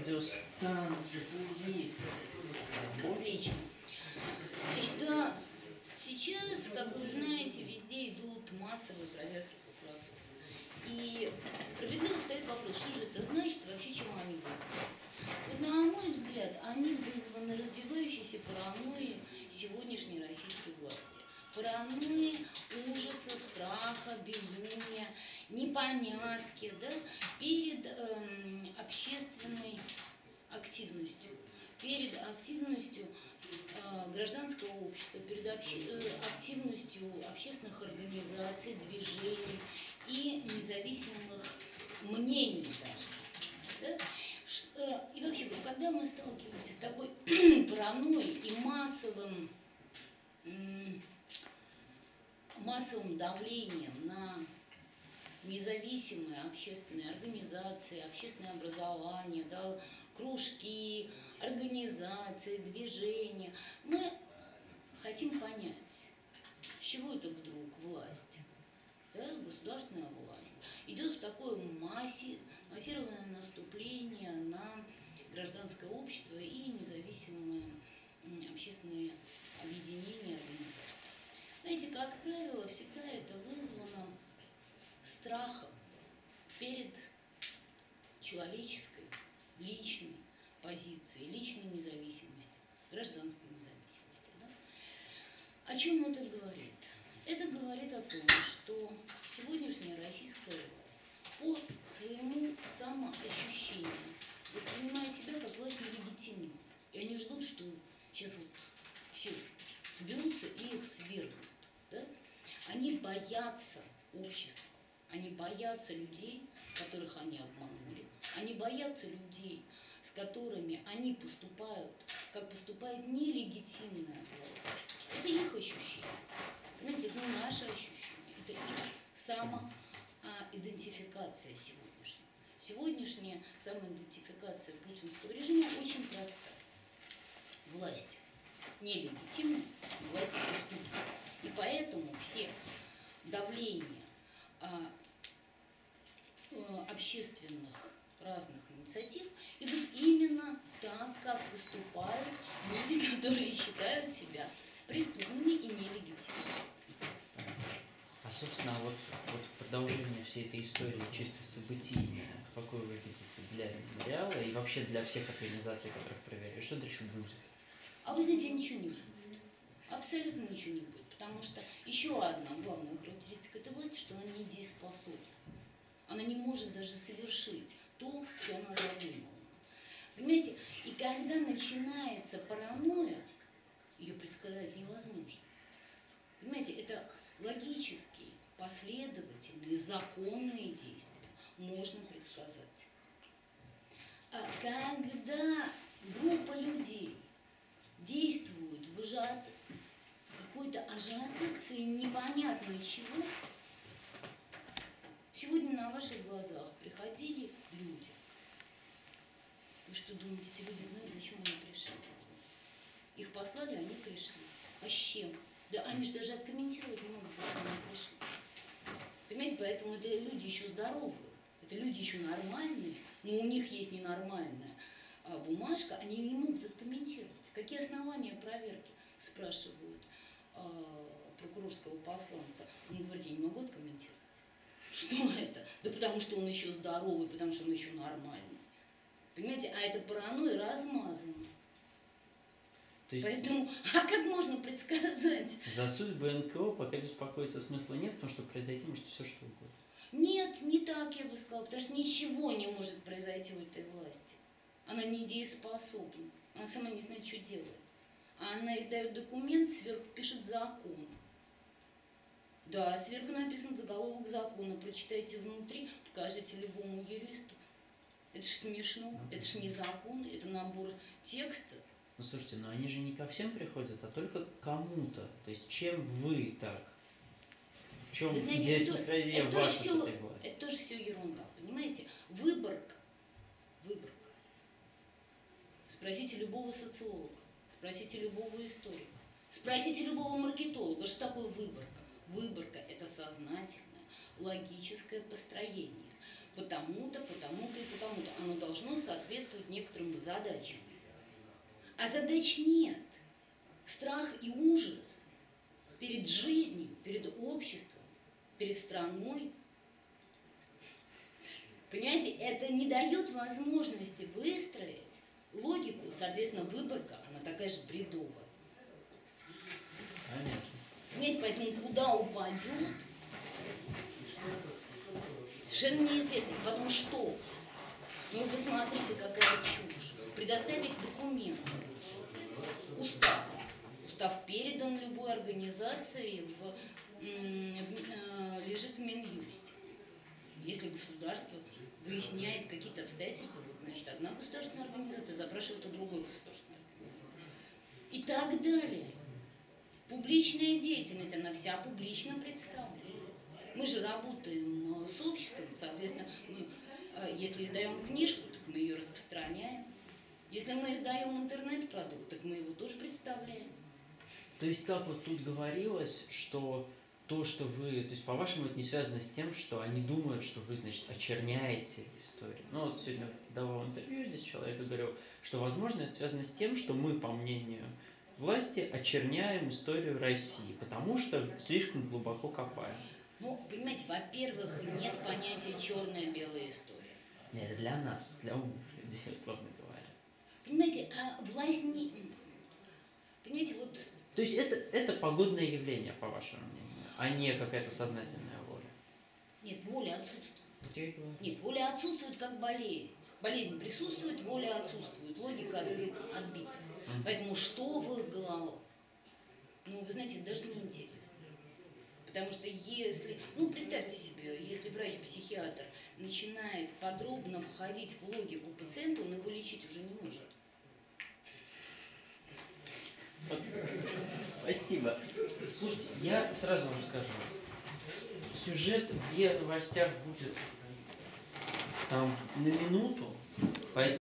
радиостанции. Отлично. Значит, да, сейчас, как вы знаете, везде идут массовые проверки прокуратуры. И справедливо встает вопрос, что же это значит, вообще чему они вызваны. Вот на мой взгляд, они вызваны развивающейся паранойей сегодняшней российской власти. Паранойи, ужаса, страха, безумия, непонятки, да, перед общественной активностью, перед активностью гражданского общества, перед активностью общественных организаций, движений и независимых мнений даже. Да? И вообще, когда мы сталкиваемся с такой паранойей и массовым давлением на независимые общественные организации, общественное образование, да, кружки, организации, движения, мы хотим понять, с чего это вдруг власть, да, государственная власть, идет в такое массированное наступление на гражданское общество и независимые общественные объединения, организации. Знаете, как правило, всегда это вызвано страхом перед человеческой, личной позицией, личной независимости, гражданской независимости. Да? О чем это говорит? Это говорит о том, что сегодняшняя российская власть по своему самоощущению воспринимает себя как власть нелегитимную. И они ждут, что сейчас вот все соберутся и их свергнут. Да? Они боятся общества, они боятся людей, которых они обманули, они боятся людей, с которыми они поступают, как поступает нелегитимная власть. Это их ощущение. Понимаете, это не наше ощущение, это их самоидентификация сегодняшняя. Сегодняшняя самоидентификация путинского режима очень простая. Власть нелегитимна, власть преступна. И поэтому все давления общественных разных инициатив идут именно так, как поступают люди, которые считают себя преступными и нелегитимными. А, собственно, вот продолжение всей этой истории чисто событийное, какой вы видите для мемориала и вообще для всех организаций, которых проверяли, что дальше будет? А вы знаете, ничего не будет. Абсолютно ничего не будет. Потому что еще одна главная характеристика этой власти, что она недееспособна. Она не может даже совершить то, что она задумала. Понимаете, и когда начинается паранойя, ее предсказать невозможно. Понимаете, это логические, последовательные, законные действия можно предсказать. А когда группа людей действует в какой-то ажиотации непонятно чего, сегодня на ваших глазах приходили люди. Вы что думаете, эти люди знают, зачем они пришли? Их послали, они пришли. А с чем? Да они же даже откомментировать не могут, зачем они пришли. Понимаете, поэтому это люди еще здоровые, это люди еще нормальные, но у них есть ненормальная бумажка, они не могут откомментировать. Какие основания проверки, спрашивают прокурорского посланца. Он говорит, я не могу откомментировать. Что это? Да потому что он еще здоровый, потому что он еще нормальный. Понимаете, а это паранойя размазана. Есть, поэтому, а как можно предсказать? За судьбы НКО пока беспокоиться смысла нет, потому что произойти может все что угодно. Нет, не так я бы сказала, потому что ничего не может произойти у этой власти. Она недееспособна, она сама не знает, что делает. А она издает документ, сверху пишет закон. Да, сверху написан заголовок закона, прочитайте внутри, покажите любому юристу. Это ж смешно, это ж не закон, это набор текста. Ну слушайте, но они же не ко всем приходят, а только к кому-то. То есть чем вы так? В чем идиосинкразия ваша с этой властью? Это тоже все ерунда, понимаете? Выборка. Спросите любого социолога, спросите любого историка, спросите любого маркетолога, что такое выборка. Выборка – это сознательное, логическое построение потому-то, потому-то и потому-то. Оно должно соответствовать некоторым задачам. А задач нет. Страх и ужас перед жизнью, перед обществом, перед страной. Понимаете, это не дает возможности выстроить логику, соответственно, выборка, она такая же бредовая. Понятно. Понимаете, поэтому куда упадет, совершенно неизвестно. Потом что? Ну, вы посмотрите, какая чушь. Предоставить документы. Устав. Устав передан любой организации, лежит в Минюсте. Если государство выясняет какие-то обстоятельства, вот, значит, одна государственная организация запрашивает у другой государственной организации. И так далее. Публичная деятельность, она вся публично представлена. Мы же работаем с обществом, соответственно, мы, если издаем книжку, так мы ее распространяем. Если мы издаем интернет-продукт, так мы его тоже представляем. То есть, как вот тут говорилось, что то, что вы, то есть, по-вашему, это не связано с тем, что они думают, что вы, значит, очерняете историю. Ну, вот сегодня давал интервью здесь человек и говорил, что, возможно, это связано с тем, что мы, по мнению власти, очерняем историю России, потому что слишком глубоко копаем. Ну, понимаете, во-первых, нет понятия черная-белая история. Нет, это для нас, для умных людей, условно говоря. Понимаете, а власть не... Понимаете, вот... То есть это погодное явление, по вашему мнению, а не какая-то сознательная воля? Нет, воля отсутствует. Нет, воля отсутствует как болезнь. Болезнь присутствует, воля отсутствует, логика отбита. Поэтому что в их головах? Ну, вы знаете, даже не интересно. Потому что если, ну, представьте себе, если врач-психиатр начинает подробно входить в логику пациента, он его лечить уже не может. Спасибо. Слушайте, я сразу вам скажу, сюжет в Е-новостях будет там на минуту, поэтому